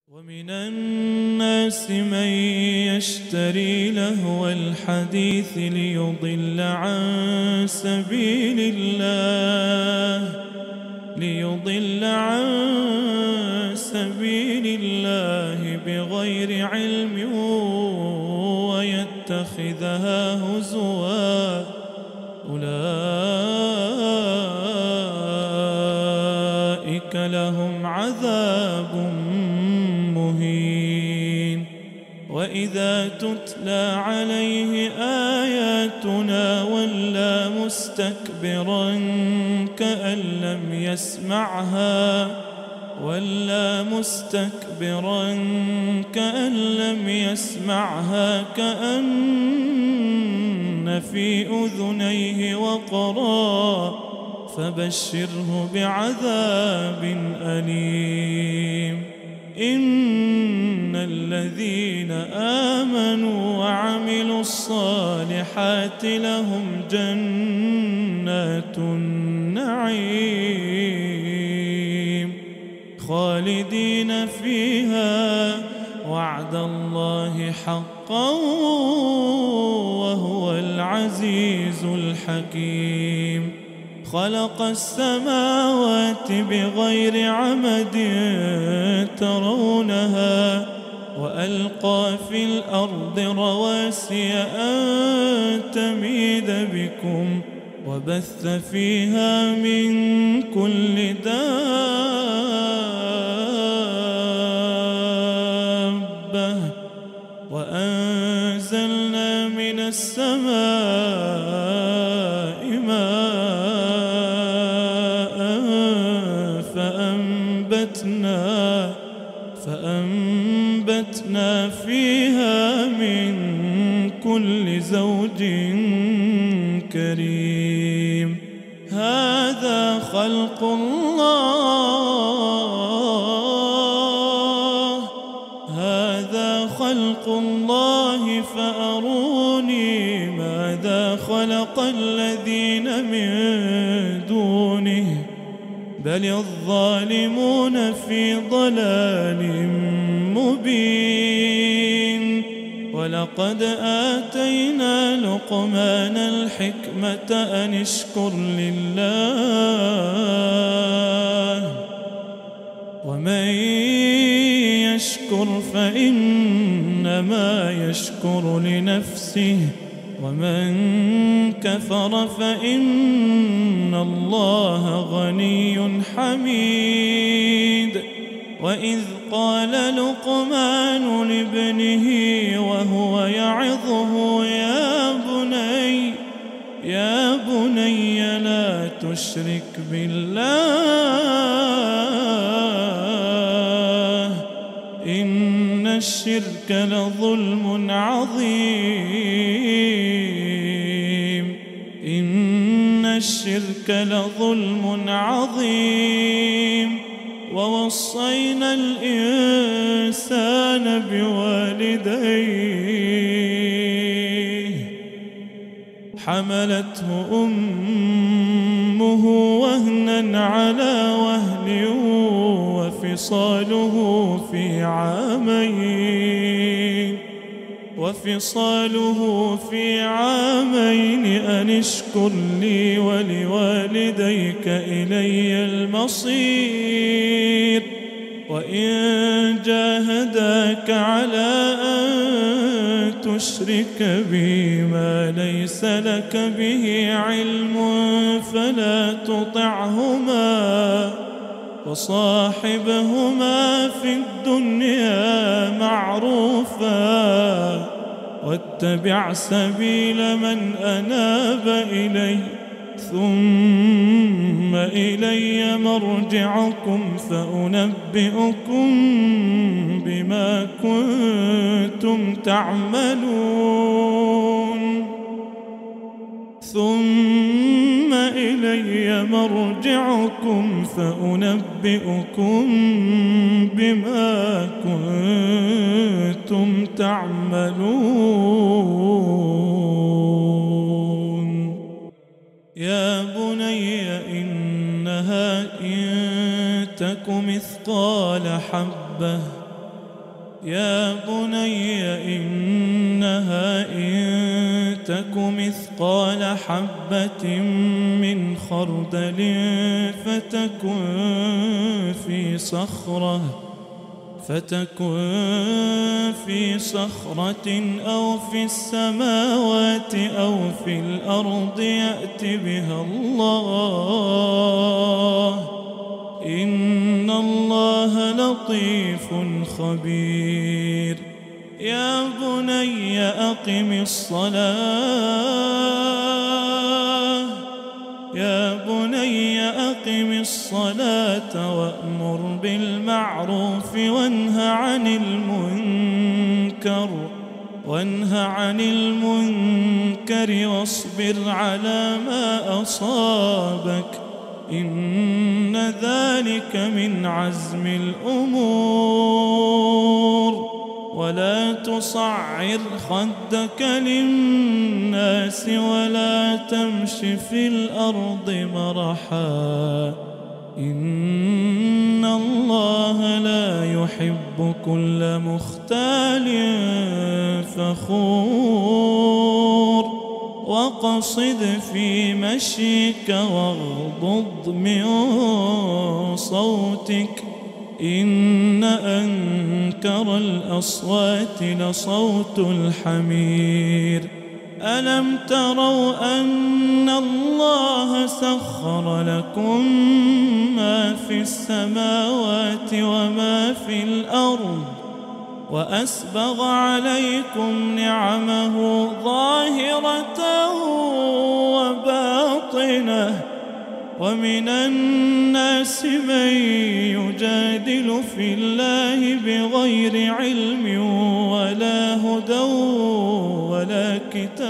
ومن الناس من يشتري لهو الحديث ليضل عن سبيل الله بغير علم ويتخذها هزوا أولئك لهم عذاب مهين. وإذا تتلى عليه آياتنا ولى مستكبرا كأن لم يسمعها كأن في أذنيه وقرا فبشره بعذاب أليم. إن الذين آمنوا وعملوا الصالحات لهم جنات النعيم خالدين فيها وعد الله حقا وهو العزيز الحكيم. خلق السماوات بغير عمد ترونها وألقى في الأرض رواسي أن تميد بكم وبث فيها من كل دابة وأنزلنا من السماء ماء فأنبتنا فيها من كل زوج كريم. هذا خلق الله فأروني ماذا خلق الذين من دونه بل الظالمون في ضلال مبين. ولقد آتينا لقمان الحكمة أن اشكر لله ومن يشكر فإنما يشكر لنفسه ومن كفر فإن الله غني حميد. وإذ قال لقمان لابنه وهو يعظه يا بني لا تشرك بالله إن الشرك لظلم عظيم. ووصينا الإنسان بوالديه حملته أمه وهنا على وهن وفصاله في عامين أن اشكر لي ولوالديك إلي المصير. وإن جاهداك على أن تشرك بي ما ليس لك به علم فلا تطعهما وصاحبهما في الدنيا معروفا واتبع سبيل من أناب إلي ثم إلي مرجعكم فأنبئكم بما كنتم تعملون. ثم إلي مرجعكم فأنبئكم بما كنتم تعملون. يا بني إنها إن تك مثقال حبة يا بني إنها إن تك مثقال حبة من خردل فتكن في صخرة أو في السماوات أو في الأرض يأت بها الله إن الله لطيف خبير. يا بني أقم الصلاة وأمر بالمعروف وانه عن المنكر واصبر على ما أصابك إن ذلك من عزم الأمور. ولا تصعر خدك للناس ولا تمش في الأرض مرحا إن الله لا يحب كل مختال فخور. وقصد في مشيك واغضض من صوتك إن أنكر الأصوات لصوت الحمير. ألم تروا أن الله سخر لكم ما في السماوات وما في الأرض وأسبغ عليكم نعمه ظاهرة وباطنة ومن الناس من يجادل في الله بغير علم ولا هدى ولا كتاب